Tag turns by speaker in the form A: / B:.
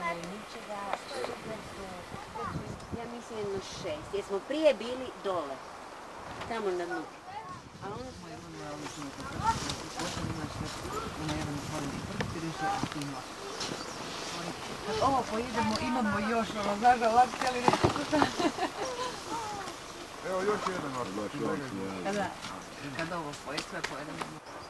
A: ničega, ja mislim jedno 6, jer smo prije bili dole, tamo na dnu. A ono smo
B: kad ovo pojedemo, imamo još znaš da lak cijeli nešto.
C: Evo još jedan.
B: Kad ovo sve pojedemo.